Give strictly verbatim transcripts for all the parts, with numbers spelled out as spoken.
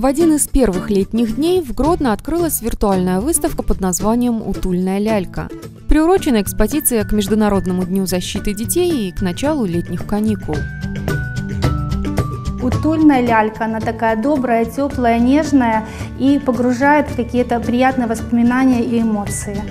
В один из первых летних дней в Гродно открылась виртуальная выставка под названием «Утульная лялька». Приурочена экспозиция к Международному дню защиты детей и к началу летних каникул. Утульная лялька, она такая добрая, теплая, нежная и погружает в какие-то приятные воспоминания и эмоции.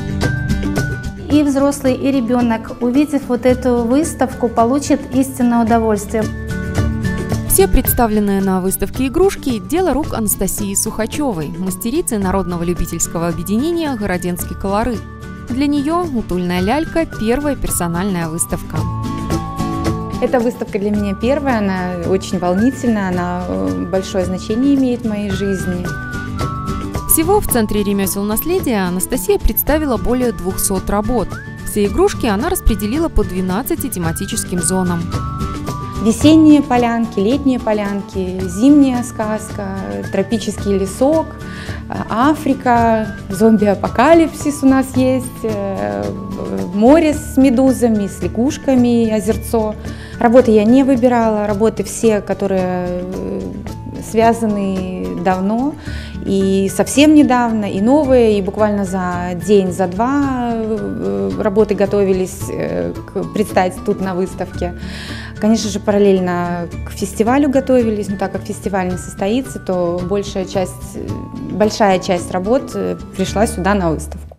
И взрослый, и ребенок, увидев вот эту выставку, получит истинное удовольствие. Все представленные на выставке игрушки – дело рук Анастасии Сухачевой, мастерицы народного любительского объединения «Городенский колорит». Для нее «Утульная лялька» – первая персональная выставка. Эта выставка для меня первая, она очень волнительная, она большое значение имеет в моей жизни. Всего в Центре ремесел наследия Анастасия представила более двухсот работ. Все игрушки она распределила по двенадцати тематическим зонам. Весенние полянки, летние полянки, зимняя сказка, тропический лесок, Африка, зомби-апокалипсис у нас есть, море с медузами, с лягушками, озерцо. Работы я не выбирала, работы все, которые связаны давно и совсем недавно, и новые, и буквально за день, за два работы готовились представить тут на выставке. Конечно же, параллельно к фестивалю готовились, но так как фестиваль не состоится, то большая часть, большая часть работ пришла сюда на выставку.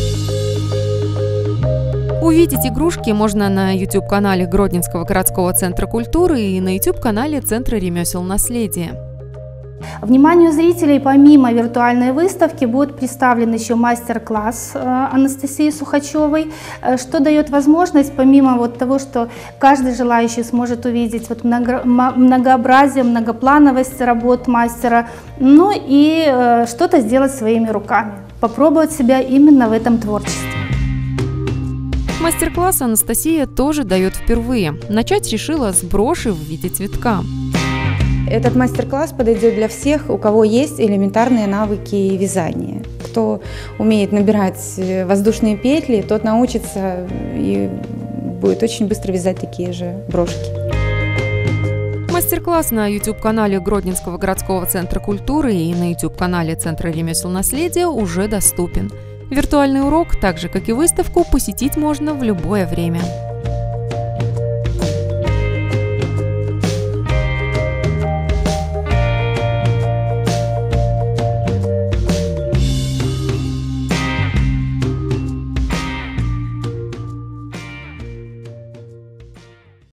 Увидеть игрушки можно на YouTube-канале Гродненского городского центра культуры и на YouTube-канале Центра ремесел наследия. Вниманию зрителей помимо виртуальной выставки будет представлен еще мастер-класс Анастасии Сухачевой, что дает возможность, помимо вот того, что каждый желающий сможет увидеть вот много, многообразие, многоплановость работ мастера, ну и что-то сделать своими руками, попробовать себя именно в этом творчестве. Мастер-класс Анастасия тоже дает впервые. Начать решила с броши в виде цветка. Этот мастер-класс подойдет для всех, у кого есть элементарные навыки вязания. Кто умеет набирать воздушные петли, тот научится и будет очень быстро вязать такие же брошки. Мастер-класс на YouTube-канале Гродненского городского центра культуры и на YouTube-канале Центра ремесел наследия уже доступен. Виртуальный урок, так же как и выставку, посетить можно в любое время.